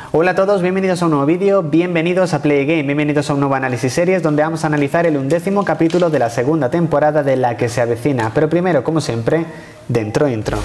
Hola a todos, bienvenidos a un nuevo vídeo, bienvenidos a Play Game, bienvenidos a un nuevo análisis series donde vamos a analizar el 11º capítulo de la segunda temporada de La que se avecina. Pero primero, como siempre, dentro intro.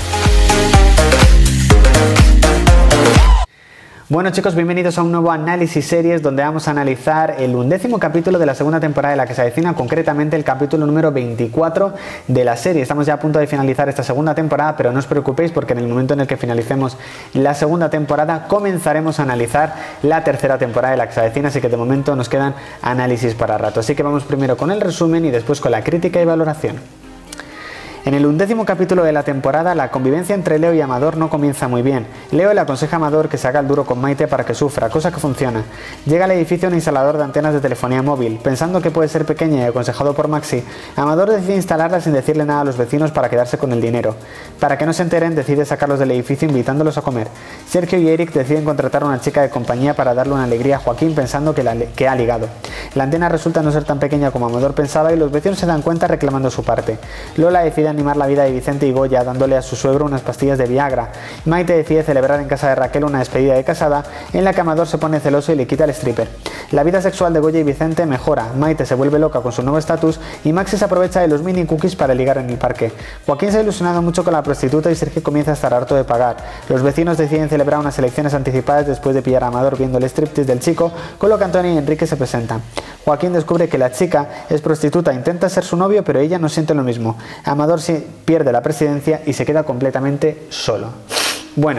Bueno chicos, bienvenidos a un nuevo análisis series donde vamos a analizar el 11º capítulo de la segunda temporada de La que se avecina, concretamente el capítulo número 24 de la serie. Estamos ya a punto de finalizar esta segunda temporada, pero no os preocupéis porque en el momento en el que finalicemos la segunda temporada comenzaremos a analizar la tercera temporada de La que se avecina, así que de momento nos quedan análisis para rato. Así que vamos primero con el resumen y después con la crítica y valoración. En el 11º capítulo de la temporada, la convivencia entre Leo y Amador no comienza muy bien. Leo le aconseja a Amador que se haga el duro con Maite para que sufra, cosa que funciona. Llega al edificio un instalador de antenas de telefonía móvil. Pensando que puede ser pequeña y aconsejado por Maxi, Amador decide instalarla sin decirle nada a los vecinos para quedarse con el dinero. Para que no se enteren, decide sacarlos del edificio invitándolos a comer. Sergio y Eric deciden contratar a una chica de compañía para darle una alegría a Joaquín pensando que ha ligado. La antena resulta no ser tan pequeña como Amador pensaba y los vecinos se dan cuenta reclamando su parte. Lola decide animar la vida de Vicente y Goya dándole a su suegro unas pastillas de Viagra. Maite decide celebrar en casa de Raquel una despedida de casada en la que Amador se pone celoso y le quita el stripper. La vida sexual de Goya y Vicente mejora, Maite se vuelve loca con su nuevo estatus y Maxi se aprovecha de los mini cookies para ligar en el parque. Joaquín se ha ilusionado mucho con la prostituta y Sergio comienza a estar harto de pagar. Los vecinos deciden celebrar unas elecciones anticipadas después de pillar a Amador viendo el striptease del chico, con lo que Antonio y Enrique se presentan. Joaquín descubre que la chica es prostituta, intenta ser su novio pero ella no siente lo mismo. Amador pierde la presidencia y se queda completamente solo. Bueno,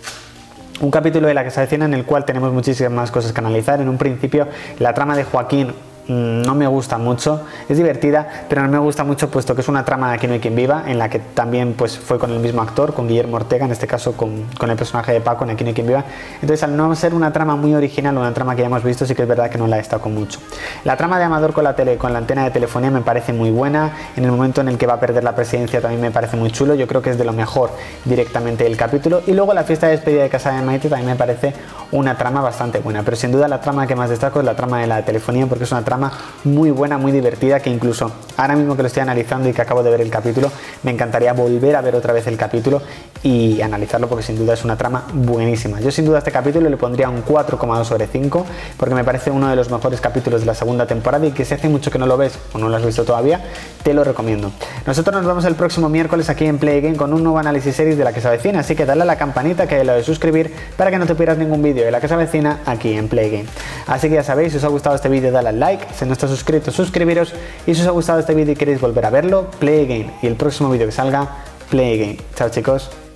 un capítulo de La que se avecina en el cual tenemos muchísimas más cosas que analizar. En un principio, la trama de Joaquín no me gusta mucho, es divertida, pero no me gusta mucho puesto que es una trama de Aquí no hay quien viva, en la que también pues fue con el mismo actor, con Guillermo Ortega, en este caso con el personaje de Paco en Aquí no hay quien viva. Entonces, al no ser una trama muy original, una trama que ya hemos visto, sí que es verdad que no la destaco mucho. La trama de Amador con la antena de telefonía me parece muy buena. En el momento en el que va a perder la presidencia también me parece muy chulo. Yo creo que es de lo mejor directamente del capítulo. Y luego la fiesta de despedida de casa de Maite también me parece una trama bastante buena, pero sin duda la trama que más destaco es la trama de la telefonía, porque es una trama muy buena, muy divertida, que incluso ahora mismo que lo estoy analizando y que acabo de ver el capítulo, me encantaría volver a ver otra vez el capítulo y analizarlo, porque sin duda es una trama buenísima. Yo sin duda a este capítulo le pondría un 4,2 sobre 5, porque me parece uno de los mejores capítulos de la segunda temporada y que si hace mucho que no lo ves o no lo has visto todavía, te lo recomiendo. Nosotros nos vemos el próximo miércoles aquí en Play Game con un nuevo análisis series de La que se avecina, así que dale a la campanita que hay lo de suscribir para que no te pierdas ningún vídeo de La que se avecina aquí en Play Game. Así que ya sabéis, si os ha gustado este vídeo dale al like, si no estáis suscritos suscribiros y si os ha gustado este vídeo y queréis volver a verlo, Play Game, y el próximo vídeo que salga, Play Game. Chao chicos.